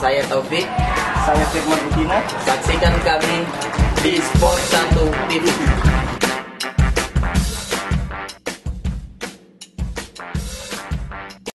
Saya Taufik. Saya Firman Udina. Saksikan kami di Sport 1 TV.